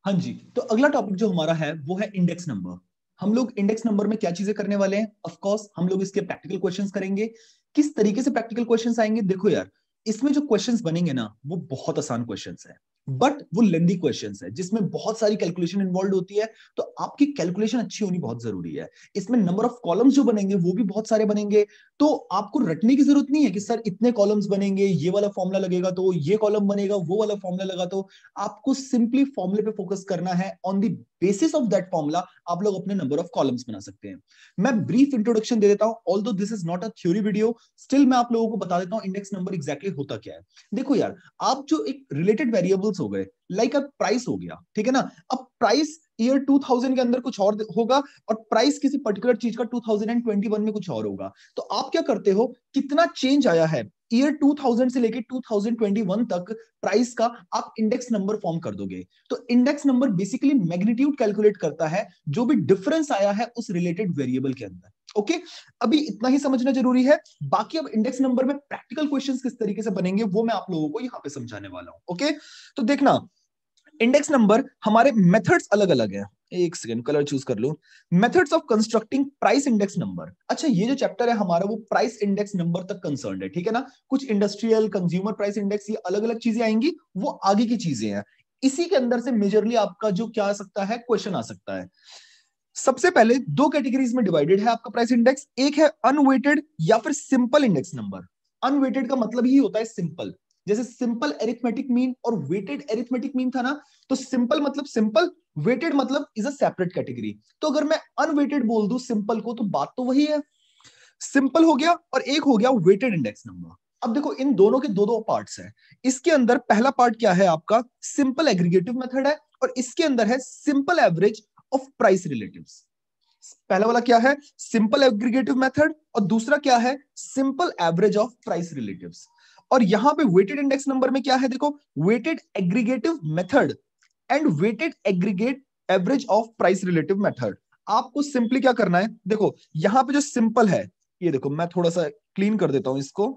हाँ जी, तो अगला टॉपिक जो हमारा है वो है इंडेक्स नंबर। हम लोग इंडेक्स नंबर में क्या चीजें करने वाले हैं? ऑफ कोर्स हम लोग इसके प्रैक्टिकल क्वेश्चंस करेंगे। किस तरीके से प्रैक्टिकल क्वेश्चंस आएंगे? देखो यार, इसमें जो क्वेश्चंस बनेंगे ना वो बहुत आसान क्वेश्चंस है, बट वो लेंदी क्वेश्चंस है जिसमें बहुत सारी कैलकुलेशन इन्वॉल्व होती है। तो आपकी कैलकुलेशन अच्छी होनी बहुत जरूरी है। इसमें नंबर ऑफ कॉलम्स जो बनेंगे वो भी बहुत सारे बनेंगे। तो आपको रटने की जरूरत नहीं है कि सर इतने कॉलम्स बनेंगे, ये वाला फॉर्मूला लगेगा तो ये कॉलम बनेगा, वो वाला फॉर्मूला लगा तो। आपको सिंपली फॉर्मूले पे फोकस करना है। On the basis of that formula आप लोग अपने नंबर ऑफ कॉलम्स बना सकते हैं। मैं ब्रीफ इंट्रोडक्शन दे देता हूं, although this is not a theory video, still मैं आप लोगों को बता देता हूं इंडेक्स नंबर एग्जैक्टली होता क्या है। देखो यार, आप जो एक रिलेटेड वेरिएबल्स हो गए, लाइक अब प्राइस हो गया, ठीक है ना। अब प्राइस ईयर 2000 के अंदर कुछ और होगा और प्राइस किसी पर्टिकुलर चीज का 2021 में कुछ और होगा। तो आप क्या करते हो, कितना चेंज आया है ईयर 2000 से लेके 2021 तक प्राइस का, आप इंडेक्स नंबर फॉर्म कर दोगे। तो index number basically magnitude calculate करता है जो भी डिफरेंस आया है उस रिलेटेड वेरिएबल के अंदर। ओके, अभी इतना ही समझना जरूरी है। बाकी अब इंडेक्स नंबर में प्रैक्टिकल क्वेश्चंस किस तरीके से बनेंगे वो मैं आप लोगों को यहां पे समझाने वाला हूं। ओके, तो देखना, इंडेक्स नंबर हमारे मेथड्स अलग अलग हैं। एक सेकंड, कलर चूज कर लो। Methods of constructing price index number. अच्छा, ये जो चैप्टर है हमारा वो प्राइस इंडेक्स नंबर तक कंसर्न्ड है, ठीक है ना। कुछ इंडस्ट्रियल कंज्यूमर प्राइस इंडेक्स, ये अलग अलग चीजें आएंगी, वो आगे की चीजें हैं। इसी के अंदर से मेजरली आपका जो क्या आ सकता है, क्वेश्चन आ सकता है। सबसे पहले दो कैटेगरीज में डिवाइडेड है आपका प्राइस इंडेक्स। एक है अनवेटेड या फिर सिंपल इंडेक्स नंबर। अनवेटेड का मतलब ही होता है सिंपल। जैसे सिंपल एरिथमेटिक मीन और वेटेड एरिथमेटिक मीन था ना, तो सिंपल मतलब सिंपल, वेटेड मतलब इज अ सेपरेट कैटेगरी। तो अगर मैं अनवेटेड बोल दूं सिंपल को तो बात तो वही है, सिंपल हो गया और एक हो गया वेटेड इंडेक्स नंबर। अब देखो, इन दोनों के दो दो पार्ट्स हैं। इसके अंदर पहला पार्ट क्या है आपका, सिंपल एग्रीगेटिव मेथड है, और इसके अंदर है simple average of price relatives. पहला वाला क्या है, सिंपल एग्रीगेटिव मेथड, और दूसरा क्या है, simple average of price relatives. और यहां पे वेटेड इंडेक्स नंबर में क्या है, देखो, weighted aggregative method and weighted aggregate average of price relative method. आपको सिंपली क्या करना है, देखो यहां पे जो सिंपल है, ये देखो मैं थोड़ा सा क्लीन कर देता हूं इसको।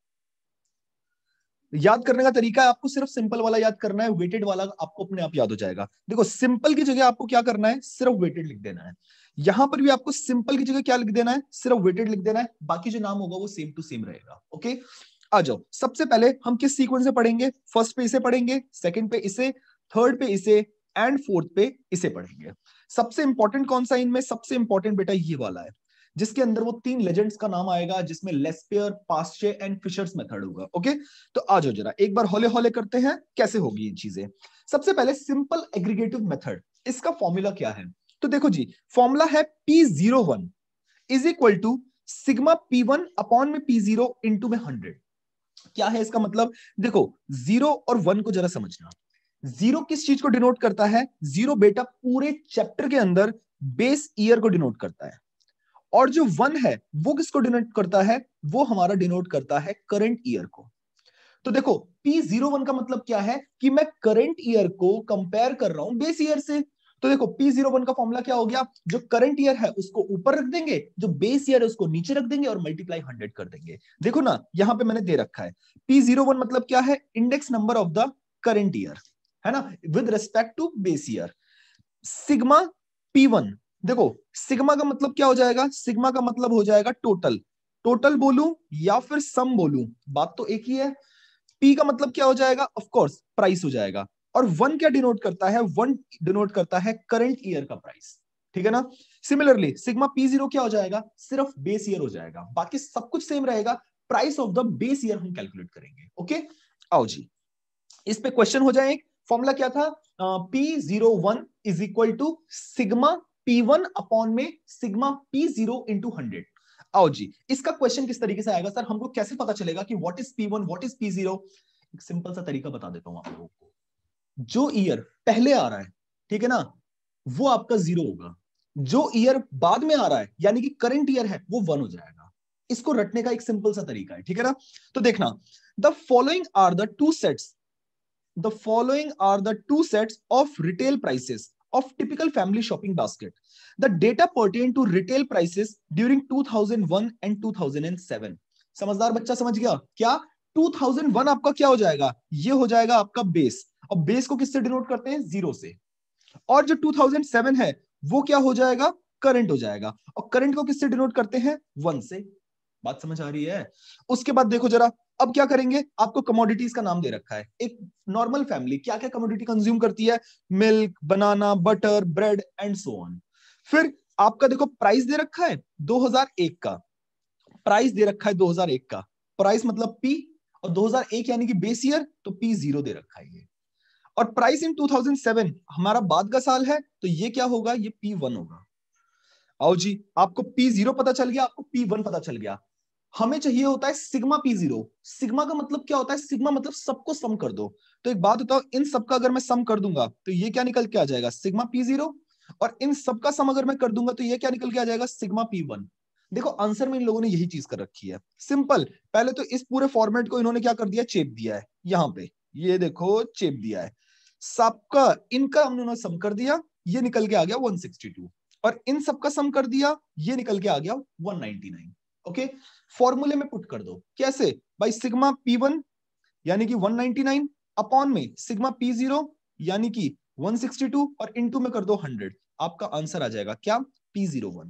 याद करने का तरीका है, आपको सिर्फ सिंपल वाला याद करना है, वेटेड वाला आपको अपने आप याद हो जाएगा। देखो, सिंपल की जगह आपको क्या करना है, सिर्फ वेटेड लिख देना है। यहां पर भी आपको सिंपल की जगह क्या लिख देना है, सिर्फ वेटेड लिख देना है। बाकी जो नाम होगा वो सेम टू सेम रहेगा। ओके, आ जाओ। सबसे पहले हम किस सीक्वेंस में पढ़ेंगे, फर्स्ट पे इसे पढ़ेंगे, सेकंड पे इसे, थर्ड पे इसे, एंड फोर्थ पे इसे पढ़ेंगे। सबसे इंपॉर्टेंट कौन सा इनमें, सबसे इंपॉर्टेंट बेटा ये वाला है, जिसके अंदर वो तीन लेजेंड्स का नाम आएगा, जिसमें Laspeyres, Paasche and Fisher's method होगा। ओके, तो आ जाओ जरा एक बार हौले हौले करते हैं कैसे होगी ये चीजें। सबसे पहले सिंपल एग्रीगेटिव मेथड, इसका फॉर्मूला क्या है, तो देखो जी, फॉर्मूला है P01 is equal to sigma P1 upon में P0 इंटू में 100। क्या है इसका मतलब, देखो जीरो और वन को जरा समझना। जीरो किस चीज को डिनोट करता है, जीरो बेटा पूरे चैप्टर के अंदर बेस ईयर को डिनोट करता है, और जो वन है वो किसको डिनोट करता है, वो हमारा डिनोट करता है करंट ईयर को। तो देखो, P01 का मतलब क्या है कि मैं करंट ईयर को कंपेयर कर रहा हूं बेस ईयर से। तो देखो, P01 का फॉर्मूला क्या हो गया, जो करंट ईयर है उसको ऊपर रख देंगे, जो बेस ईयर है उसको नीचे रख देंगे और मल्टीप्लाई 100 कर देंगे। देखो ना, यहां पे मैंने दे रखा है P01 मतलब क्या है, index number of the current year, है ना, with respect to base year. Sigma P1, देखो सिग्मा का मतलब क्या हो जाएगा, सिग्मा का मतलब हो जाएगा टोटल। टोटल बोलूं या फिर सम बोलूं, बात तो एक ही है। पी का मतलब क्या हो जाएगा, ऑफ कोर्स प्राइस हो जाएगा। और वन क्या डिनोट करता है, वन डिनोट करता है करंट ईयर का प्राइस, ठीक है ना। सिमिलरली सिग्मा P0 क्या हो जाएगा, सिर्फ बेस ईयर हो जाएगा, बाकी सब कुछ सेम रहेगा, price of the base year हम कैलकुलेट करेंगे। ओके, आओ जी, इस पे क्वेश्चन हो जाए। फॉर्मूला क्या था, P01 is equal to sigma P1 upon में सिग्मा P0 इंटू 100। आओ जी, इसका क्वेश्चन किस तरीके से आएगा, सर हमको कैसे पता चलेगा कि what is P1 what is P0। एक सिंपल सा तरीका बता देता हूं आप लोगों को। जो ईयर पहले आ रहा है, ठीक है ना, वो आपका जीरो होगा। जो ईयर बाद में आ रहा है यानी कि करंट ईयर है, वो वन हो जाएगा। इसको रटने का एक सिंपल सा तरीका है, ठीक है ना। तो देखना, the following are the two sets, the following are the two sets of retail prices of typical family shopping basket. The data pertain to retail prices during 2001 and 2007. समझदार बच्चा समझ गया क्या, 2001 आपका क्या हो जाएगा, ये हो जाएगा आपका बेस, और बेस को किससे डिनोट करते हैं, जीरो से। और जो 2007 है वो क्या हो जाएगा, करंट हो जाएगा। और करंट को किससे डिनोट करते हैं, 1 से। बात समझ आ रही है? उसके बाद देखो जरा, अब क्या करेंगे, आपको कमोडिटीज का नाम दे रखा है। एक नॉर्मल फैमिली क्या क्या कमोडिटी कंज्यूम करती है, milk, banana, butter, bread and so on. फिर आपका देखो प्राइस दे रखा है 2001 का, प्राइस दे रखा है 2001 का, प्राइस मतलब पी, और 2001 यानी कि बेस ईयर, तो पी 0 दे रखा है ये। और प्राइस इन 2007 हमारा बाद का साल है, तो ये क्या होगा, ये P1 होगा। आओ जी, आपको P0 पता चल गया, आपको P1 पता चल गया। हमें चाहिए होता है सिग्मा P0। सिग्मा का मतलब क्या होता है, सिग्मा मतलब सबको सम कर दो। तो एक बात बताओ, इन सबका अगर मैं सम कर दूंगा तो ये क्या निकल के आ जाएगा, सिग्मा P0। और इन सबका सम अगर मैं कर दूंगा तो ये क्या निकल के आ जाएगा, सिग्मा P1। देखो आंसर में इन लोगों ने यही चीज कर रखी है, सिंपल। पहले तो इस पूरे फॉर्मेट को इन्होंने क्या कर दिया, चेप दिया है यहां पे, ये देखो चेप दिया है सबका, इनका हमने सम कर दिया, ये निकल के आ गया 162। और इन सबका सम कर दिया, ये निकल के आ गया 199। ओके, फॉर्मूले में पुट कर दो, कैसे भाई, सिग्मा P1 यानी कि 199 अपॉन में सिग्मा P0 यानी कि 162 और इनटू में कर दो 100, आपका आंसर आ जाएगा क्या, P01।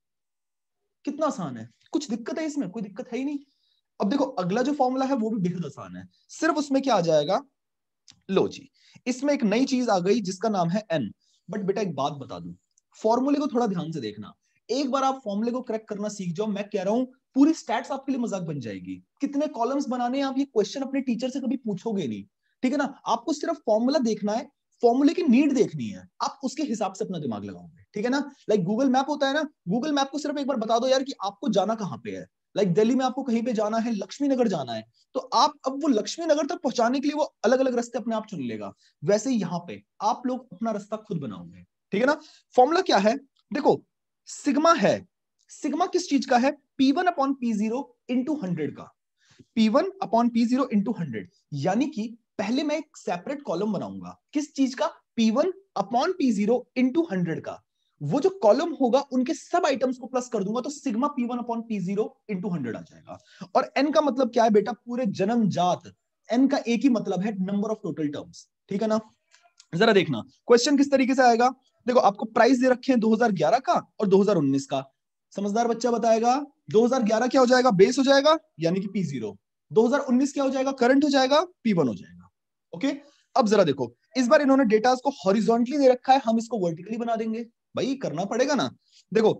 कितना आसान है, कुछ दिक्कत है इसमें, कोई दिक्कत है ही नहीं। अब देखो अगला जो फॉर्मूला है वो भी बेहद आसान है, सिर्फ उसमें क्या आ जाएगा, लो जी, इसमें एक नई चीज आ गई जिसका नाम है n। बट बेटा एक बात बता दूं, फॉर्मूले को थोड़ा ध्यान से देखना। एक बार आप फॉर्मूले को क्रैक करना सीख जाओ, मैं कह रहा हूं पूरी स्टैट्स आपके लिए मजाक बन जाएगी। कितने कॉलम्स बनाने हैं आप, ये क्वेश्चन अपने टीचर से कभी पूछोगे नहीं, ठीक है ना। आपको सिर्फ फॉर्मूला देखना है, फॉर्मूले की नीड देखनी है, आप उसके हिसाब से अपना दिमाग लगाओगे, ठीक है ना। लाइक गूगल मैप होता है ना, गूगल मैप को सिर्फ एक बार बता दो यार कि आपको जाना कहाँ पे है। लाइक दिल्ली में आपको कहीं पे जाना है, लक्ष्मी नगर जाना है, तो आप अब वो लक्ष्मी नगर तक पहुंचाने के लिए वो अलग अलग रास्ते अपने आप चुन लेगा। वैसे ही यहाँ पे आप लोग अपना रास्ता खुद बनाओगे, ठीक है ना। फॉर्मूला क्या है, देखो सिग्मा है, सिग्मा किस चीज का है, P1 अपॉन P0 इंटू 100 का, P1 अपॉन P0 इंटू 100। यानी कि पहले मैं एक सेपरेट कॉलम बनाऊंगा, किस चीज का, P1 अपॉन P0 इंटू 100 का। वो जो कॉलम होगा उनके सब आइटम्स को प्लस कर दूंगा, तो sigma P1 upon P0 into 100 आ जाएगा। और n का मतलब क्या है बेटा, पूरे जन्मजात, n का एक ही मतलब है, नंबर ऑफ टोटल टर्म्स, ठीक है ना। जरा देखना क्वेश्चन किस तरीके से आएगा। देखो आपको प्राइस दे रखे हैं 2011 का और 2019 का, समझदार बच्चा बताएगा 2011 क्या हो जाएगा, बेस हो जाएगा यानी कि P0, 2019 क्या हो जाएगा, करंट हो जाएगा, P1 हो जाएगा। ओके, अब जरा देखो, इस बार इन्होंने डेटा को हॉरिजॉन्टली दे रखा है, हम इसको वर्टिकली बना देंगे, भाई करना पड़ेगा ना। देखो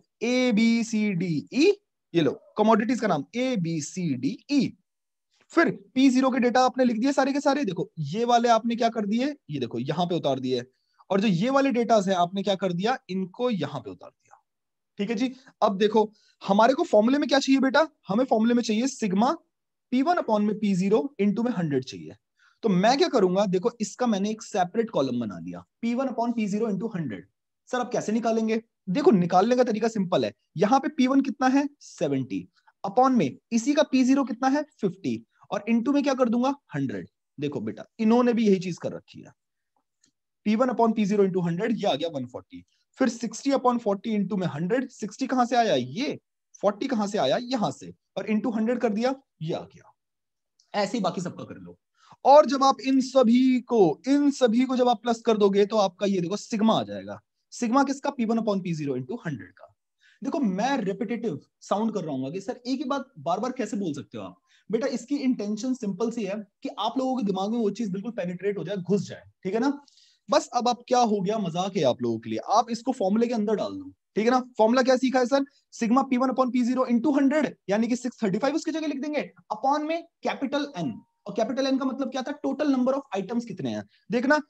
ABCDE, ये लो कमोडिटीज का नाम ABCDE। फिर P0 के डेटा आपने लिख दिए सारे के सारे, देखो ये वाले आपने क्या कर दिए, ये देखो यहां पे उतार दिए, और जो ये वाले डेटा है आपने क्या कर दिया, इनको यहां पे उतार दिया, ठीक है जी। अब देखो हमारे को फॉर्मूले में क्या चाहिए बेटा, हमें फॉर्मूले में चाहिए सिग्मा P1 अपॉन में P0 इंटू में 100 चाहिए। तो मैं क्या करूंगा, देखो इसका मैंने एक सेपरेट कॉलम बना लिया, P1 upon P0 into 100। Sir आप कैसे निकालेंगे, देखो निकालने का तरीका सिंपल है, यहाँ पे P1 कितना है 70, अपॉन में इसी का P0 कितना है 50, और इंटू में क्या कर दूंगा 100। देखो बेटा इन्होंने भी यही चीज कर रखी है, P1 अपॉन P0 इंटू 100, ये आ गया 140। फिर 60 अपॉन 40 इंटू में 100, 60 कहां से आया ये, 40 कहां से आया यहां से, और इंटू 100 कर दिया, ये आ गया। ऐसे ही बाकी सबका कर लो। और जब आप इन सभी को जब आप प्लस कर दोगे तो आपका ये देखो सिग्मा आ जाएगा। सिग्मा किसका, P1 अपॉन P0 इंटू 100 का। देखो मैं रिपीटेटिव साउंड कर रहा हूँ कि सर एक ही बात बार बार कैसे बोल सकते हो आप, बेटा इसकी इंटेंशन सिंपल सी है कि आप लोगों के दिमाग में वो चीज बिल्कुल पेनिट्रेट हो जाए, घुस जाए, ठीक है ना। बस अब आप क्या हो गया, मजाक है आप लोगों के लिए, आप इसको फॉर्मूले के अंदर डाल दो, ठीक है ना। फॉर्मूला क्या सीखा है sir, sigma P1 upon P0 into 100 यानी कि 635 उसकी जगह लिख देंगे, अपॉन में कैपिटल N, और कैपिटल N का मतलब क्या था, टोटल नंबर ऑफ आइटम्स कितने हैं। देखना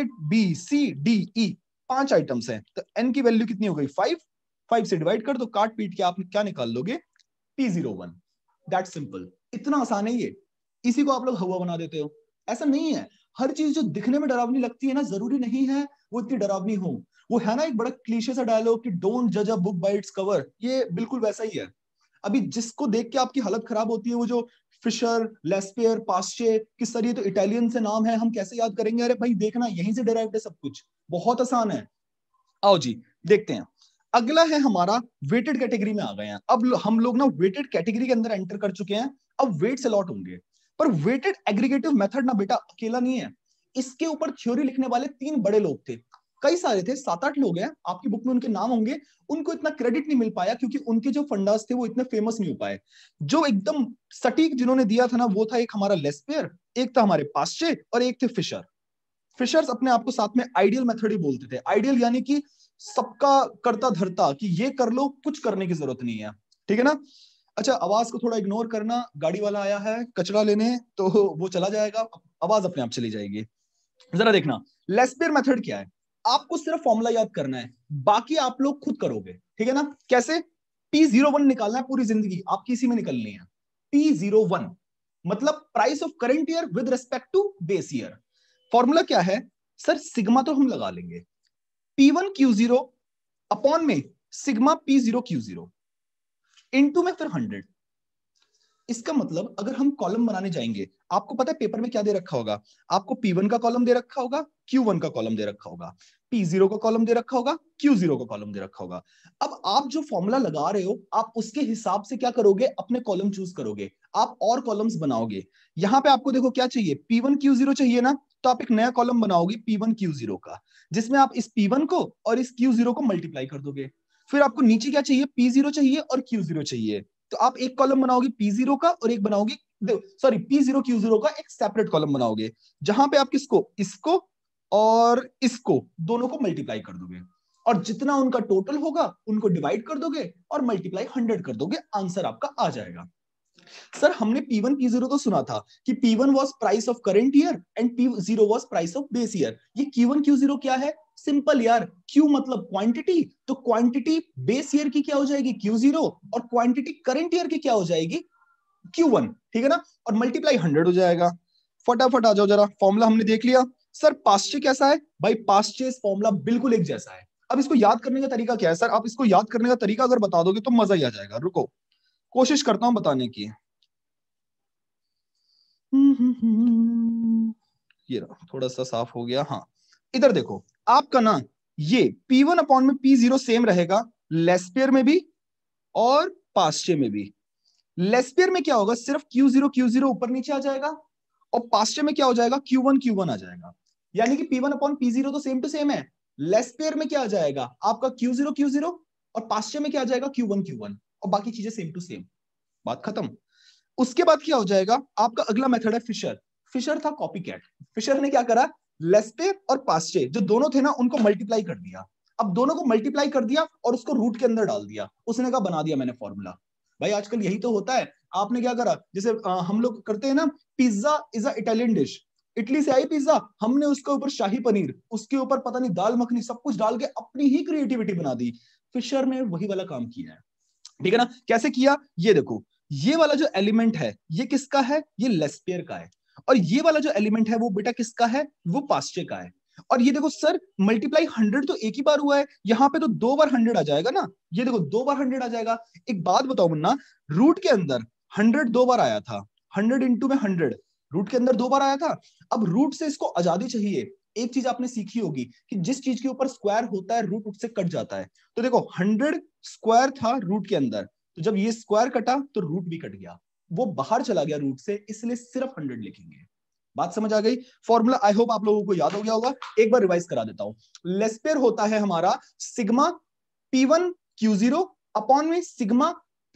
ABCDE 5 आइटम्स हैं, तो N की वैल्यू कितनी हो गई 5, 5 से डिवाइड कर दो, काट पीट के आप क्या निकाल लोगे, P01। दैट सिंपल, इतना आसान है ये, इसी को आप लोग हवा बना देते हो। ऐसा नहीं है, हर चीज जो दिखने में डरावनी लगती है ना, जरूरी नहीं है वो इतनी डरावनी हो। वो है ना एक बड़ा क्लीशे सा डायलॉग कि डोंट जज a book by its cover, ये बिल्कुल वैसा ही है। अभी जिसको देख के आपकी हालत खराब होती है, वो जो फिशर, लेस्पियर, पास्चे, किस तरह तो इटालियन से नाम है, हम कैसे याद करेंगे, अरे भाई देखना यहीं से डिराइव्ड है सब कुछ, बहुत आसान है। आओ जी देखते हैं, अगला है हमारा वेटेड कैटेगरी में आ गए हैं। अब हम लोग ना वेटेड कैटेगरी के अंदर एंटर कर चुके हैं, अब वेट्स अलॉट होंगे। पर वेटेड एग्रीगेटिव मेथड ना बेटा अकेला नहीं है, इसके ऊपर थ्योरी लिखने वाले 3 बड़े लोग थे। कई सारे थे, 7-8 लोग हैं, आपकी बुक में उनके नाम होंगे, उनको इतना क्रेडिट नहीं मिल पाया क्योंकि उनके जो फंडास थे वो इतने फेमस नहीं हो पाए। जो एकदम सटीक जिन्होंने दिया था ना, वो था एक हमारा लेस्पेयर, एक था हमारे पास्चे और एक थे फिशर। फिशर्स अपने आप को साथ में आइडियल मेथड ही बोलते थे। आइडियल यानी कि सबका करता धरता, कि ये कर लो, कुछ करने की जरूरत नहीं है, ठीक है ना। अच्छा, आवाज को थोड़ा इग्नोर करना, गाड़ी वाला आया है कचरा लेने, तो वो चला जाएगा, आवाज अपने आप चली जाएगी। जरा देखना, लेस्पेयर मेथड क्या है, आपको सिर्फ फॉर्मूला याद करना है, बाकी आप लोग खुद करोगे, ठीक है ना। कैसे? P01 निकालना है, पूरी जिंदगी आपकी इसी में निकलनी है। P01 मतलब price of current year with respect to base year. Formula क्या है सर? सिग्मा तो हम लगा लेंगे, P1Q0 अपॉन में सिग्मा P0Q0 इनटू में फिर 100। इसका मतलब अगर हम कॉलम बनाने जाएंगे, आपको पता है पेपर में क्या दे रखा होगा, आपको P1 का कॉलम दे रखा होगा, Q1 का कॉलम दे रखा होगा, P0 का कॉलम दे रखा होगा, Q0 का कॉलम दे रखा होगा। अब आप जो फॉर्मूला लगा रहे हो, आप उसके हिसाब से क्या करोगे, अपने कॉलम चूज करोगे, आप और कॉलम्स बनाओगे। यहाँ पे आपको देखो क्या चाहिए, P1Q0 चाहिए ना, तो आप एक नया कॉलम बनाओगे P1Q0 का, जिसमें आप इस P1 को और इस Q0 को मल्टीप्लाई कर दोगे। फिर आपको नीचे क्या चाहिए, P0 चाहिए और Q0 चाहिए, तो आप एक कॉलम बनाओगे P0 का और एक बनाओगे, सॉरी P0Q0 का एक सेपरेट कॉलम बनाओगे, जहां पे आप किसको, इसको और इसको दोनों को मल्टीप्लाई कर दोगे, और जितना उनका टोटल होगा उनको डिवाइड कर दोगे और मल्टीप्लाई 100 कर दोगे, आंसर आपका आ जाएगा। सर हमने P1 P0 तो सुना था कि P1 was price of current year and P0 was price of base year. ये Q1 Q0 क्या है? सिंपल यार, Q मतलब क्वांटिटी, तो क्वांटिटी बेस ईयर की क्या हो जाएगी, Q0, और क्वांटिटी करंट ईयर की क्या हो जाएगी, Q1, ठीक है ना, और मल्टीप्लाई 100 हो जाएगा। फटाफट आ जाओ जरा, फॉर्मूला हमने देख लिया। सर पास्चे कैसा है? भाई पास्चे फॉर्मूला बिल्कुल एक जैसा है। अब इसको याद करने का तरीका क्या है सर? आप इसको याद करने का तरीका अगर बता दोगे तो मजा ही आ जाएगा। रुको, कोशिश करता हूं बताने की। ये रहा, थोड़ा सा साफ हो गया। हाँ, इधर देखो, आपका ना ये P1 अपॉन में P0 सेम रहेगा, लेस्पेयर में भी और पास्चे में भी। लेस्पेयर में क्या होगा, सिर्फ Q0 ऊपर नीचे आ जाएगा, और पास्चे में क्या हो जाएगा, Q1 आ जाएगा। यानी कि P1 अपॉन P0 तो सेम टू सेम है, लेस्पेयर में क्या आ जाएगा आपका Q0 और पास्चे में क्या आ जाएगा, Q1, और बाकी चीजें सेम टू सेम, बात खत्म। उसके बाद क्या हो जाएगा, आपका अगला मेथड है फिशर। फिशर था कॉपी कैट। फिशर ने क्या करा, लेस्पेयर और पास्चे जो दोनों थे ना, उनको मल्टीप्लाई कर दिया। अब दोनों को मल्टीप्लाई कर दिया और उसको रूट के अंदर डाल दिया, उसने कहा बना दिया मैंने फॉर्मूला। भाई आजकल यही तो होता है। आपने क्या करा, जैसे हम लोग करते हैं ना, pizza is a Italian dish, Italy से आई पिज्जा, हमने उसके ऊपर शाही पनीर, उसके ऊपर पता नहीं दाल मखनी, सब कुछ डाल के अपनी ही क्रिएटिविटी बना दी। फिशर ने वही वाला काम किया है, ठीक है ना। कैसे किया, ये देखो, ये वाला जो एलिमेंट है ये किसका है, ये लेस्पेयर का है, और ये वाला जो एलिमेंट है वो बेटा किसका है, वो पास्चे का है। और ये देखो सर, मल्टीप्लाई 100 तो एक ही बार हुआ है, यहाँ पे तो 2 बार 100 आ जाएगा ना, ये देखो 2 बार 100 आ जाएगा। एक बात बताओ मुन्ना, रूट के अंदर 100 2 बार आया था, 100 इंटू में 100, रूट के अंदर 2 बार आया था। अब रूट से इसको आजादी चाहिए। एक चीज आपने सीखी होगी कि जिस चीज के ऊपर स्क्वायर होता है रूट उससे कट जाता है। तो देखो 100 स्क्वायर था रूट के अंदर, तो जब ये स्क्वायर कटा तो रूट भी कट गया, वो बाहर चला गया रूट से, इसलिए सिर्फ 100 लिखेंगे। बात समझ आ गई? फॉर्मूला आई होप आप लोगों को याद हो गया होगा, एक बार रिवाइज करा देता हूं। लेस्पेयर होता है हमारा सिग्मा P1Q0 अपॉन में सिग्मा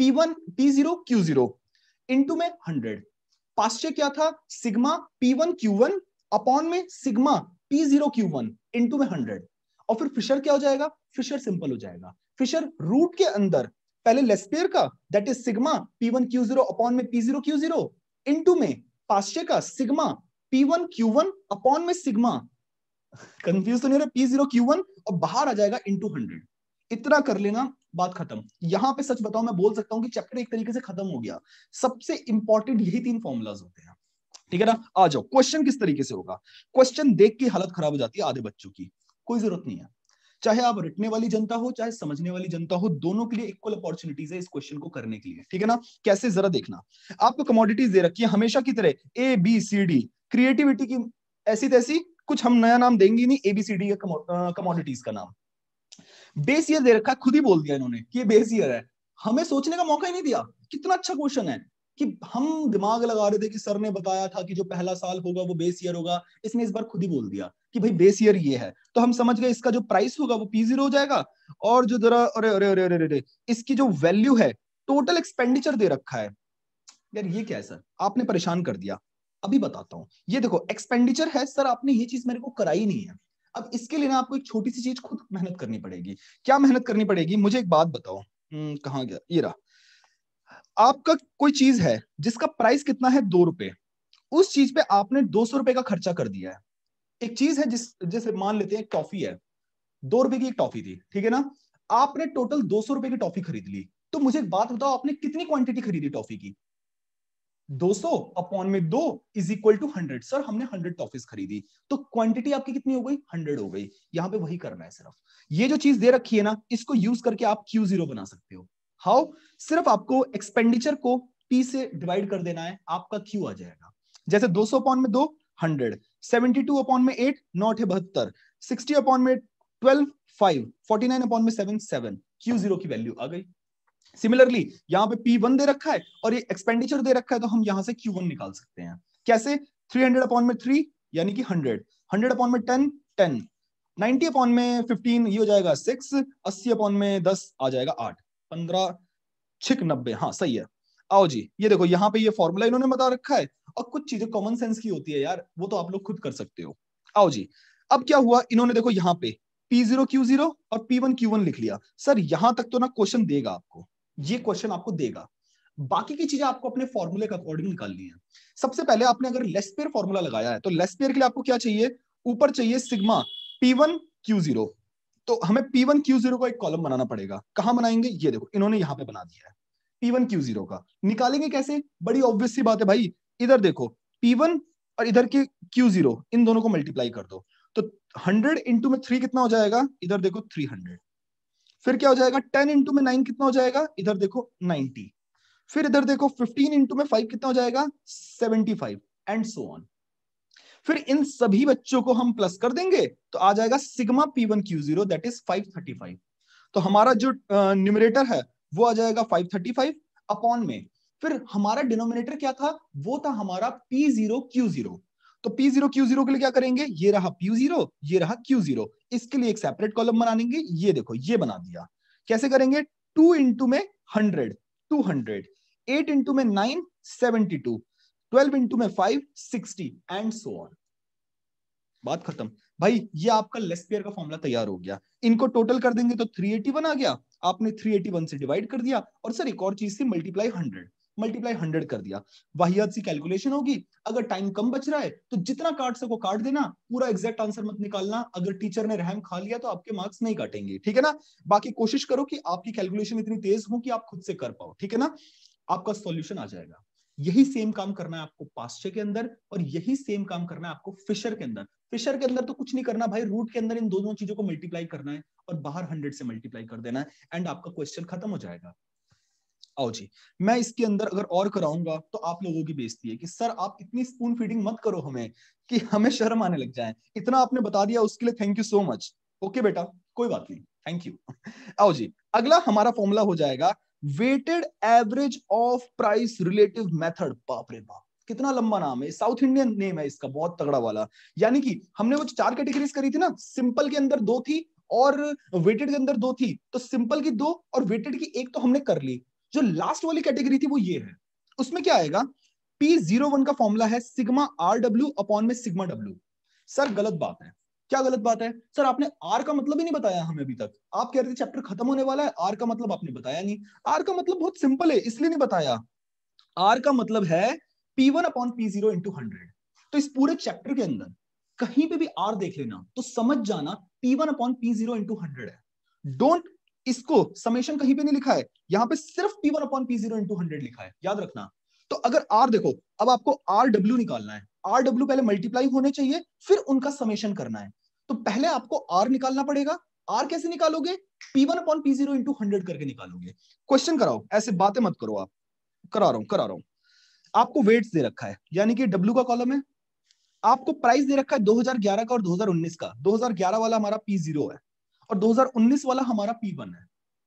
P0Q0 इनटू में 100। पास्चे क्या था, सिग्मा P1Q1 अपॉन में सिग्मा P0Q1 इनटू में 100। और फिर फिशर क्या हो जाएगा, फिशर सिंपल हो जाएगा। फिशर रूट के अंदर पहले लेस्पेयर का that is sigma P1Q0 upon में P0Q0 इनटू में पास्चे का सिग्मा P1Q1 अपॉन में सिग्मा, कंफ्यूज तो नहीं हो रहा, P0Q1, और बाहर आ जाएगा इनटू 100। इतना कर लेना, बात खत्म। यहां पे सच बताओ, मैं बोल सकता हूं कि चैप्टर एक तरीके से खत्म हो गया। सबसे इंपॉर्टेंट यही 3 फॉर्मूलाज होते हैं, ठीक है ना। आ जाओ, क्वेश्चन किस तरीके से होगा। क्वेश्चन देख के हालत खराब हो जाती है आधे बच्चों की, कोई जरूरत नहीं है। चाहे आप रटने वाली जनता हो चाहे समझने वाली जनता हो, दोनों के लिए इक्वल अपॉर्चुनिटीज है इस क्वेश्चन को करने के लिए, ठीक है ना। कैसे, जरा देखना, आपको कमोडिटीज दे रखी है हमेशा की तरह ABCD, क्रिएटिविटी की ऐसी तैसी कुछ हम नया नाम देंगे नहीं, ABCD कमोडिटीज का नाम। बेस ईयर दे रखा है, खुद ही बोल दिया इन्होंने कि ये बेस ईयर है, हमें सोचने का मौका ही नहीं दिया। कितना अच्छा क्वेश्चन है कि हम दिमाग लगा रहे थे कि सर ने बताया था कि जो पहला साल होगा वो बेस ईयर होगा, इसने इस बार खुद ही बोल दिया। कि भाई बेस ईयर ये है, तो हम समझ गए इसका जो प्राइस होगा वो P0 हो जाएगा, और जो जरा अरे अरे अरे अरे अरे इसकी जो वैल्यू है, टोटल एक्सपेंडिचर दे रखा है। यार ये क्या है सर, आपने परेशान कर दिया। अभी बताता हूँ, ये देखो एक्सपेंडिचर है सर, आपने ये चीज मेरे को कराई नहीं है। अब इसके लिए ना आपको एक छोटी सी चीज खुद मेहनत करनी पड़ेगी। क्या मेहनत करनी पड़ेगी, मुझे एक बात बताओ। कहाँ गया, ये रहा। आपका कोई चीज है जिसका प्राइस कितना है, 2 रुपए, उस चीज पे आपने 200 रुपए का खर्चा कर दिया है। एक चीज है जैसे मान लेते हैं एक टॉफी है, 2 रुपए की एक टॉफी थी, ठीक है ना। आपने टोटल 200 रुपए की टॉफी खरीद ली, तो मुझे एक बात बताओ, आपने कितनी क्वांटिटी खरीदी टॉफी की? 200 अपॉन में 2 इज इक्वल टू 100। सर हमने 100 टॉफीज खरीदी, तो क्वांटिटी आपकी कितनी हो गई, 100 हो गई। यहां पे वही करना है सिर्फ। ये जो चीज दे रखी है ना, इसको यूज करके आप Q0 बना सकते हो। हाउ? सिर्फ आपको एक्सपेंडिचर को P से डिवाइड कर देना है, आपका Q आ जाएगा। जैसे 200 अपॉन में 2 100, 72 अपॉन में 8 9 72, 60 अपॉन में 12 5, 49 अपॉन में 7 7, Q0 की वैल्यू आ गई। सिमिलरली यहाँ पे P1 दे रखा है और ये एक्सपेंडिचर दे रखा है, तो हम यहां से Q1 निकाल सकते हैं। कैसे? 300 अपॉन में 3 यानी कि 100, 100 अपॉन में 10 10, 90 अपॉन में 15 ये हो जाएगा 6, 80 अपॉन में 10 आ जाएगा 8, 15 6 90। हाँ सही है। आओ जी, ये देखो यहाँ पे ये फॉर्मूला इन्होंने बता रखा है, और कुछ चीजें कॉमन सेंस की होती है यार, वो तो आप लोग खुद कर सकते हो। आओ जी, अब क्या हुआ, इन्होंने देखो यहाँ पे P0 Q0 और P1 Q1 लिख लिया। सर यहां तक तो ना क्वेश्चन देगा आपको, ये क्वेश्चन आपको देगा। बाकी की चीजें आपको अपने फॉर्मूले के अकॉर्डिंग निकालनी है। सबसे पहले आपने अगर लेस्पेयर फॉर्मूला लगाया है, तो लेस्पेयर के लिए आपको क्या चाहिए, ऊपर चाहिए सिग्मा P1 Q0। तो हमें P1 Q0 का एक कॉलम बनाना पड़ेगा। कहां बनाएंगे, ये देखो इन्होंने यहां पे बना दिया है। P1 Q0 का निकालेंगे कैसे, बड़ी ऑब्वियस सी बात है भाई। इधर देखो P1 और इधर के Q0, इन दोनों को मल्टीप्लाई कर दो, तो 100 इंटू में 3 कितना हो जाएगा, इधर देखो 300। फिर क्या हो जाएगा, 10 इंटू में 9 कितना हो जाएगा, इधर देखो 90। फिर इधर देखो 15 इंटू में 5 कितना हो जाएगा, 75, एंड सो ऑन। फिर इन सभी बच्चों को हम प्लस कर देंगे, तो आ जाएगा sigma P1 Q0 that is 535। तो हमारा जो न्यूमरेटर है वो आ जाएगा 535 अपॉन में, फिर हमारा डिनोमिनेटर क्या था, वो था हमारा P0 Q0। तो P0 Q0 के लिए क्या करेंगे, ये रहा P0, ये रहा Q0, इसके लिए एक सेपरेट कॉलम बनाएंगे। ये देखो ये बना दिया। कैसे करेंगे, 2 इंटू में 100 200, 8 इंटू में 9 72, 12 इंटू में 5 60, एंड सो ऑन। बात खत्म भाई, ये आपका लेस्पियर का फॉर्मूला तैयार हो गया। इनको टोटल कर देंगे तो 381 आ गया, आपने 381 से डिवाइड कर दिया, और सर एक और चीज से मल्टीप्लाई 100 कर दिया। वाहियात सी कैलकुलेशन होगी। अगर टाइम कम बच रहा है तो जितना काट सको काट देना, पूरा एग्जैक्ट आंसर मत निकालना। अगर टीचर ने रहम खा लिया तो आपके मार्क्स नहीं काटेंगे, ठीक है ना। बाकी कोशिश करो कि आपकी कैलकुलेशन इतनी तेज हो कि आप खुद से कर पाओ, ठीक है ना। आपका सॉल्यूशन आ जाएगा। यही सेम काम करना है आपको पास्चर के अंदर, और यही सेम काम करना है आपको फिशर के अंदर। फिशर के अंदर तो कुछ नहीं करना भाई, रूट के अंदर इन दोनों चीजों को मल्टीप्लाई करना है और बाहर 100 से मल्टीप्लाई कर देना है, एंड आपका क्वेश्चन खत्म हो जाएगा। आओ जी, मैं इसके अंदर अगर और कराऊंगा तो आप लोगों की बेइज्जती है कि सर आप इतनी स्पून फीडिंग मत करो हमें, कि हमें शर्म आने लग जाए। इतना आपने बता दिया उसके लिए thank you so much. Okay बेटा, कोई बात नहीं, थैंक यू। आओ जी, अगला हमारा फॉर्मूला हो जाएगा weighted average of price relative method. बाप रे बाप, कितना लंबा नाम है, साउथ इंडियन नेम है इसका, बहुत तगड़ा वाला। यानी कि हमने वो 4 कैटेगरीज करी थी ना, सिंपल के अंदर 2 थी और वेटेड के अंदर 2 थी, तो सिंपल की 2 और वेटेड की 1 तो हमने कर ली। जो लास्ट वाली कैटेगरी थी वो ये है। उसमें क्या आएगा, P01 का फॉर्मूला है सिग्मा RW अपॉन में सिग्मा W। सर गलत बात है। क्या गलत बात है सर, आपने आर का मतलब ही नहीं बताया हमें अभी तक। आप कह रहे थे चैप्टर खत्म होने वाला है, आर का मतलब आपने बताया नहीं। आर का मतलब बहुत सिंपल है, इसलिए नहीं बताया। आर का मतलब है P1 अपॉन P0 इंटू 100। तो इस पूरे चैप्टर के अंदर कहीं पे भी आर देख लेना तो समझ जाना P1 अपॉन P0 इंटू 100 है। डोंट, इसको समेशन कहीं पे नहीं लिखा है, यहां पे सिर्फ P1 अपॉन P0 इंटू 100 लिखा है, याद रखना। तो अगर आर देखो, अब आपको आर डब्ल्यू निकालना है, आर डब्ल्यू पहले मल्टीप्लाई होने चाहिए, फिर उनका समेशन करना है। तो पहले आपको आर निकालना पड़ेगा। आर कैसे निकालोगे, P1 अपॉन P0 इंटू 100 करके निकालोगे। क्वेश्चन कराओ, ऐसे बातें मत करो आप। करा रहा हूं। आपको वेट्स दे रखा है, यानी कि डब्ल्यू का कॉलम है। आपको प्राइस दे रखा है 2011 का और 2019 का। 2011 वाला हमारा P0 है और 2019 वाला हमारा P1 है।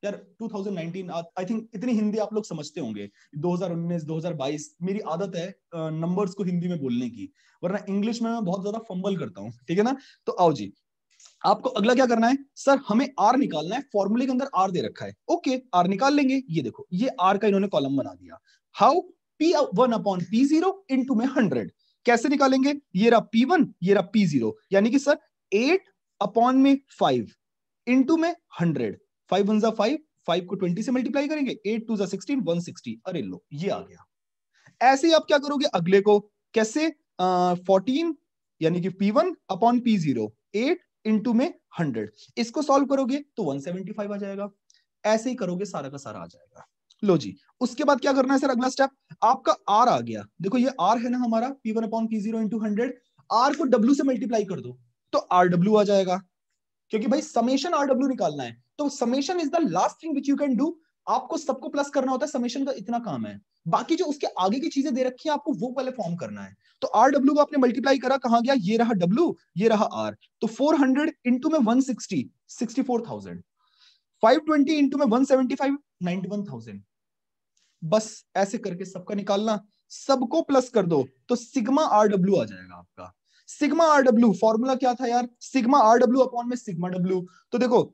यार 2019 आई थिंक इतनी हिंदी आप लोग समझते होंगे, 2019 2022 मेरी आदत है नंबर्स को हिंदी में बोलने की, वरना इंग्लिश में मैं बहुत ज्यादा फंबल करता हूँ, ठीक है ना। तो आओ जी, आपको अगला क्या करना है, सर हमें आर निकालना है, फॉर्मूले के अंदर आर दे रखा है, ओके आर निकाल लेंगे। ये देखो ये आर का इन्होंने कॉलम बना दिया, हाउ P1/P0 इंटू में 100। कैसे निकालेंगे, ये रहा P1 ये रहा P0, यानी कि सर 8/5 इंटू में 100, 5 1 5, 5 को 20 से मल्टीप्लाई करेंगे, 8 2 16 160, अरे लो ये आ गया। ऐसे ही आप क्या करोगे अगले को, कैसे 14 यानी कि P1/P0 8 इंटू में 100, इसको सॉल्व करोगे तो 175 आ जाएगा। ऐसे ही करोगे सारा का सारा आ जाएगा। लो जी, उसके बाद क्या करना है सर, अगला स्टेप आपका आर आ गया, देखो ये आर है ना हमारा P1/P0 इंटू 100, आर को डब्ल्यू से मल्टीप्लाई कर दो तो आर डब्ल्यू आ जाएगा, क्योंकि भाई समेशन आर डब्ल्यू निकालना है, तो summation is the last thing which you can do. आपको सबको प्लस करना होता है, समेशन का इतना काम है, बाकी जो उसके आगे की चीजें दे रखी है आपको वो पहले फॉर्म करना है। तो आर डब्ल्यू को आपने मल्टीप्लाई करा, कहां गया, ये रहा डब्ल्यू ये रहा आर, तो 400 इंटू में 160 64,000, 520 इंटू में 175 91,000। बस ऐसे करके सबका निकालना, सबको प्लस कर दो तो सिग्मा आर डब्ल्यू आ जाएगा आपका। सिग्मा आर डब्ल्यू फॉर्मूला क्या था यार, सिग्मा आर डब्ल्यू अपॉन में सिग्मा डब्ल्यू, तो देखो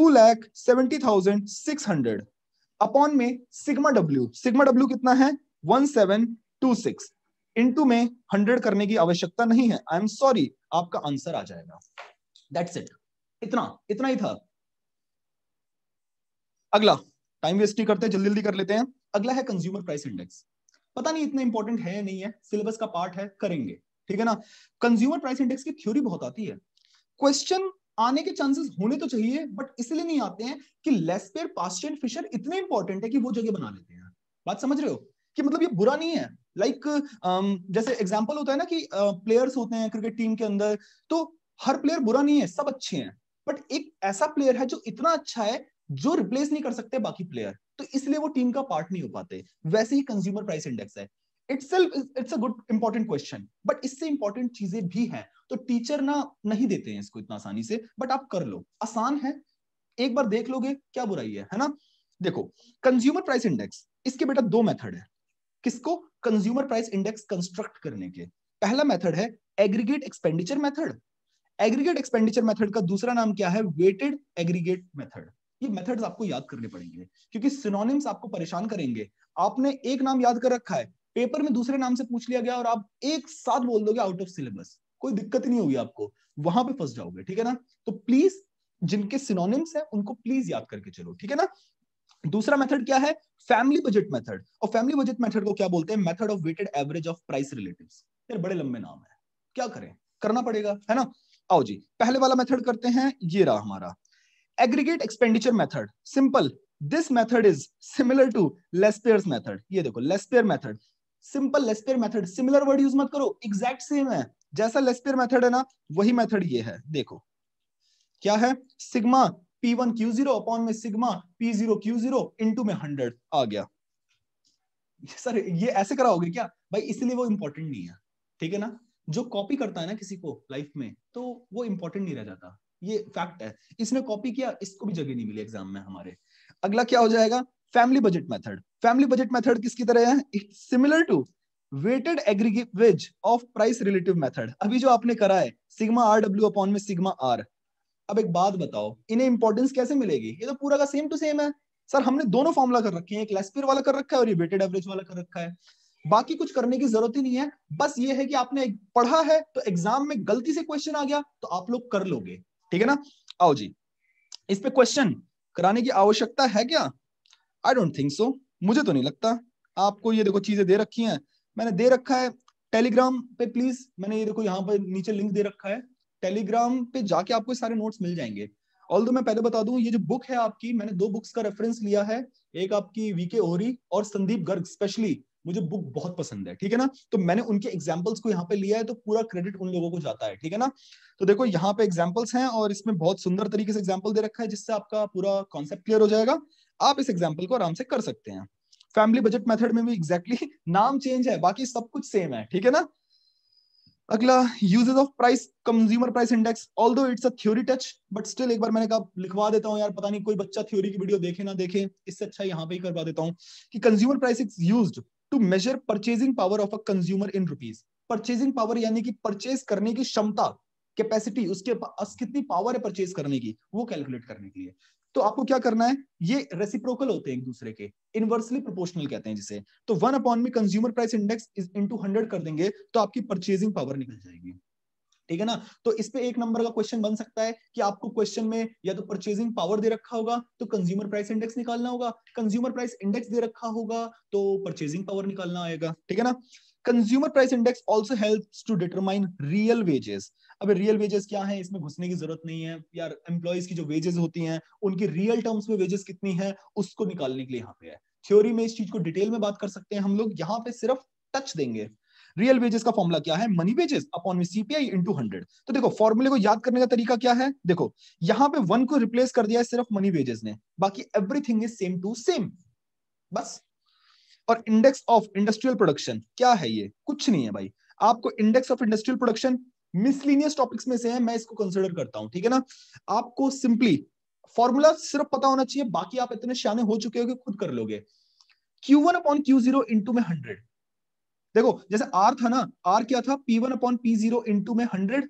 2,70,600 अपॉन में सिग्मा डब्ल्यू कितना है 1726, इंटू में 100 करने की आवश्यकता नहीं है, आई एम सॉरी, आपका आंसर आ जाएगा। दैट्स इट, इतना इतना ही था। अगला, टाइम वेस्ट नहीं करते, जल्दी जल्दी कर लेते हैं। अगला है कंज्यूमर प्राइस इंडेक्स, पता नहीं इतना इंपॉर्टेंट है नहीं है, सिलेबस का पार्ट है, करेंगे ठीक है ना। कंज्यूमर प्राइस इंडेक्स की थ्योरी बहुत आती है, क्वेश्चन आने के चांसेस होने तो चाहिए, बट इसलिए नहीं आते हैं कि लेस्पेयर, पास्चर, फिशर इतने इंपॉर्टेंट है कि वो जगह बना लेते हैं। बात समझ रहे हो, कि मतलब ये बुरा नहीं है, लाइक जैसे एग्जांपल होता है ना कि प्लेयर्स होते हैं क्रिकेट टीम के अंदर, तो हर प्लेयर बुरा नहीं है, सब अच्छे हैं, बट एक ऐसा प्लेयर है जो इतना अच्छा है जो रिप्लेस नहीं कर सकते बाकी प्लेयर, तो इसलिए वो टीम का पार्ट नहीं हो पाते। वैसे ही कंज्यूमर प्राइस इंडेक्स है, it's a good important question, but इससे इंपॉर्टेंट चीजें भी हैं, तो टीचर ना नहीं देते हैं इसको इतना आसानी से, बट आप कर लो, आसान है, एक बार देख लोगे क्या बुराई है ना। देखो कंज्यूमर प्राइस इंडेक्स, इसके बेटा दो मेथड है, किसको, कंज्यूमर प्राइस इंडेक्स कंस्ट्रक्ट करने के। पहला मेथड है aggregate expenditure method, aggregate expenditure method का दूसरा नाम क्या है, वेटेड एग्रीगेट मेथड। ये मेथड्स आपको याद करने पड़ेंगे, क्योंकि सिनोनिम्स आपको परेशान करेंगे। आपने एक नाम याद कर रखा है, पेपर में दूसरे नाम से पूछ लिया गया और आप एक साथ बोल दोगे आउट ऑफ सिलेबस, कोई दिक्कत नहीं होगी आपको, वहां पे फंस जाओगे, ठीक है ना। तो प्लीज जिनके सिनोनिम्स है उनको प्लीज याद करके चलो, ठीक है ना। दूसरा मेथड क्या है, फैमिली बजट मेथड, और फैमिली बजट मेथड को क्या बोलते हैं, method of weighted average of price relatives. यार बड़े लंबे नाम है, क्या करें, करना पड़ेगा है ना। आओ जी, पहले वाला मेथड करते हैं, ये रहा हमारा aggregate expenditure method, simple, this method is similar to Laspeyres method. ये देखो Laspeyres method, simple Laspeyres method, similar word use मत करो, एग्जैक्ट सेम है, जैसा लेस्पेयर मेथड है ना वही मेथड ये है। देखो क्या है, सिग्मा P1Q0 अपॉन में सिग्मा P0Q0 इंटू में 100 आ गया। सर ये ऐसे कराओगे क्या भाई, इसलिए वो इंपॉर्टेंट नहीं है, ठीक है ना। जो कॉपी करता है ना किसी को लाइफ में, तो वो इंपॉर्टेंट नहीं रह जाता, ये फैक्ट है। इसने कॉपी किया, इसको भी जगह नहीं मिली एग्जाम में हमारे। अगला क्या हो जाएगा, family budget method. Family budget method किसकी तरह है, it's similar to weighted aggregate of price relative method. अभी जो आपने करा है सिग्मा आर डब्ल्यू अपॉन में सिग्मा आर। अब एक बात बताओ, इन्हें इंपॉर्टेंस कैसे मिलेगी, ये तो पूरा का सेम टू सेम है। सर हमने दोनों फॉर्मूला कर रखे हैं, एक लेस्पेयर वाला कर रखा है और ये वेटेड एवरेज वाला कर रखा है, बाकी कुछ करने की जरूरत ही नहीं है। बस ये है कि आपने पढ़ा है तो एग्जाम में गलती से क्वेश्चन आ गया तो आप लोग कर लोगे, ठीक है ना। आओ जी, इस पे क्वेश्चन कराने की आवश्यकता है क्या, आई डोंट थिंक सो, मुझे तो नहीं लगता। आपको ये देखो चीजें दे रखी हैं, मैंने दे रखा है टेलीग्राम पे, प्लीज मैंने ये देखो यहाँ पर नीचे लिंक दे रखा है, टेलीग्राम पे जाके आपको सारे नोट्स मिल जाएंगे। ऑल्दो मैं पहले बता दूं, ये जो बुक है आपकी, मैंने दो बुक्स का रेफरेंस लिया है, एक आपकी वीके ओहरी और संदीप गर्ग, स्पेशली मुझे बुक बहुत पसंद है, ठीक है ना। तो मैंने उनके एग्जांपल्स को यहाँ पे लिया है, तो पूरा क्रेडिट उन लोगों को जाता है, ठीक है ना। तो देखो यहाँ पे एग्जांपल्स हैं और इसमें बहुत सुंदर तरीके से एग्जांपल दे रखा है, जिससे आपका पूरा कॉन्सेप्ट क्लियर हो जाएगा। आप इस एग्जाम्पल को आराम से कर सकते हैं। फैमिली बजट मेथड में भी एग्जैक्टली नाम चेंज है, बाकी सब कुछ सेम है, ठीक है ना। अगला, uses of price consumer price index, although it's a theory touch, but still एक बार मैंने कहा लिखवा देता हूँ यार, पता नहीं कोई बच्चा थ्योरी की वीडियो देखे ना देखे, इससे अच्छा यहाँ पे ही करवा देता हूँ कि consumer price is used to measure purchasing power of a consumer in rupees. Purchasing power यानी कि परचेज करने की क्षमता, कैपेसिटी, उसके पास कितनी पावर है परचेज करने की, वो कैलकुलेट करने के लिए। तो आपको क्या करना है, ये रेसिप्रोकल होते हैं एक दूसरे के, इनवर्सली प्रोपोर्शनल कहते हैं जिसे। तो 1 में consumer price index is into 100 कर देंगे तो आपकी परचेजिंग पावर निकल जाएगी। ठीक है ना। तो इस पे 1 नंबर का क्वेश्चन बन सकता है कि आपको क्वेश्चन में या तो परचेजिंग पावर दे रखा होगा तो कंज्यूमर प्राइस इंडेक्स निकालना होगा, कंज्यूमर प्राइस इंडेक्स दे रखा होगा तो परचेजिंग पावर निकालना आएगा। ठीक है ना। Consumer price index also helps to determine real wages. अब रियल वेजेस क्या है, इसमें घुसने की जरूरत नहीं है यार, एम्प्लॉइज की जो वेजेस होती हैं उनकी रियल टर्म्स में वेजेस कितनी है उसको निकालने के लिए यहाँ पे है। थ्योरी में इस चीज को डिटेल में बात कर सकते हैं हम लोग, यहाँ पे सिर्फ टच देंगे। रियल वेजेस का फॉर्मूला क्या है, मनी वेजेस अपॉन में सीपीआई इनटू 100। तो देखो फॉर्मूले को याद करने का तरीका क्या है, देखो यहां पे 1 को रिप्लेस कर दिया है सिर्फ मनी वेजेस ने, बाकी everything is same to same, बस। और इंडेक्स ऑफ इंडस्ट्रियल प्रोडक्शन क्या है, ये कुछ नहीं है भाई, आपको index of industrial production miscellaneous topics में से है, मैं इसको कंसिडर करता हूं। ठीक है ना। आपको सिंपली फॉर्मूला सिर्फ पता होना चाहिए, बाकी आप इतने शाने हो चुके हो कि खुद कर लोगे। Q1 अपॉन Q0 इंटू में 100। देखो जैसे आर था ना, आर क्या था, P1 अपॉन P0 इंटू में 100,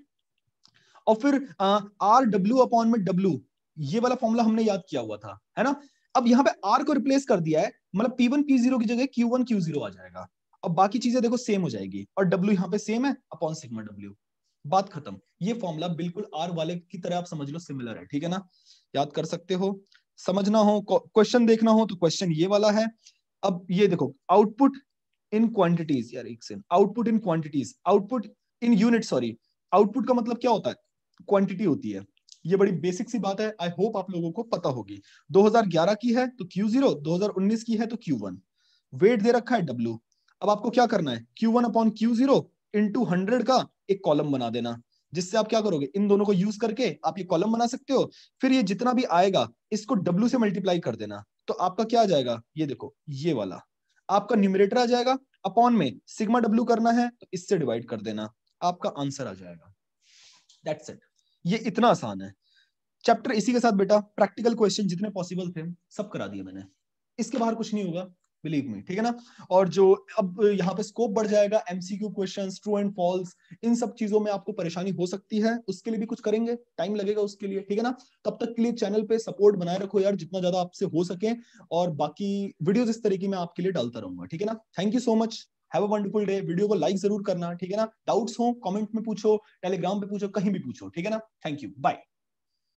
और फिर आर डब्ल्यू अपॉन में डब्ल्यू, ये वाला फॉर्मूला हमने याद किया हुआ था, है ना। अब यहाँ पे आर को रिप्लेस कर दिया है, मतलब P1 P0 की जगह Q1 Q0 आ जाएगा। अब बाकी चीजें देखो सेम हो जाएगी, और डब्ल्यू यहाँ पे सेम है अपॉन सिग्मा डब्ल्यू, बात खत्म। ये फॉर्मूला बिल्कुल आर वाले की तरह आप समझ लो सिमिलर है। ठीक है ना, याद कर सकते हो। समझना हो, क्वेश्चन देखना हो तो क्वेश्चन ये वाला है। अब ये देखो, आउटपुट इन क्वांटिटीज, यार एक second, output in quantities, output in unit, sorry, output का मतलब क्या होता है, क्वांटिटी होती है। ये बड़ी बेसिक सी बात है, आई होप आप लोगों को पता होगी। 2011 की है तो Q0, 2019 की है तो Q1, वेट दे रखा है W। अब आपको क्या करना है, Q1 अपॉन Q0 इंटू 100 का एक कॉलम बना देना, जिससे आप क्या करोगे, इन दोनों को यूज करके आप ये कॉलम बना सकते हो। फिर ये जितना भी आएगा इसको W से मल्टीप्लाई कर देना, तो आपका क्या आ जाएगा, ये देखो ये वाला आपका न्यूमरेटर आ जाएगा, अपॉन में सिग्मा डब्ल्यू करना है तो इससे डिवाइड कर देना, आपका आंसर आ जाएगा। दैट्स इट, ये इतना आसान है चैप्टर। इसी के साथ बेटा प्रैक्टिकल क्वेश्चन जितने पॉसिबल थे सब करा दिए मैंने, इसके बाहर कुछ नहीं होगा, बिलीव मी। ठीक है ना। और जो अब यहाँ पे स्कोप बढ़ जाएगा, MCQ questions, true and false, इन सब चीजों में आपको परेशानी हो सकती है, उसके लिए भी कुछ करेंगे, टाइम लगेगा उसके लिए। ठीक है ना। तब तक के लिए चैनल पे सपोर्ट बनाए रखो यार, जितना ज्यादा आपसे हो सके, और बाकी वीडियोस इस तरीके में आपके लिए डालता रहूंगा। ठीक है ना। Thank you so much, have a wonderful day. Video को लाइक जरूर करना। ठीक है ना। डाउट्स हो कमेंट में पूछो, टेलीग्राम पे पूछो, कहीं भी पूछो। ठीक है ना। Thank you, bye.